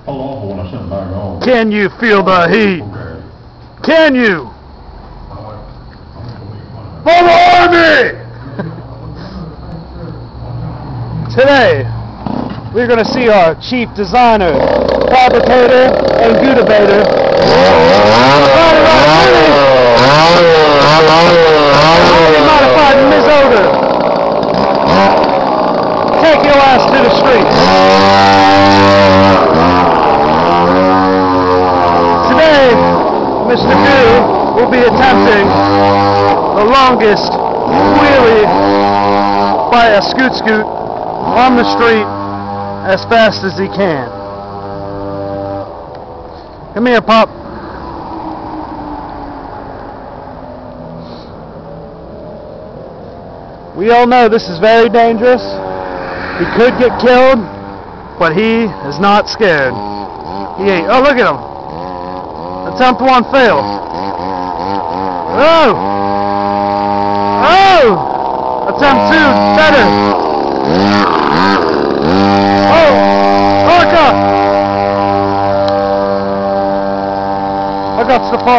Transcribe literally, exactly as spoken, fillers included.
Can you feel the heat? Can you? For the Army! Today, we're going to see our chief designer, fabricator, and gutabator. Highly modified Mizoder. Take your ass to the streets. Today, Mister Goo will be attempting the longest wheelie by a scoot scoot on the street as fast as he can. Come here, pup. We all know this is very dangerous. He could get killed, but he is not scared. He ain't. Oh, look at him. Attempt one failed. Oh! Oh! Attempt two, better. Oh! Oh, I got. I got the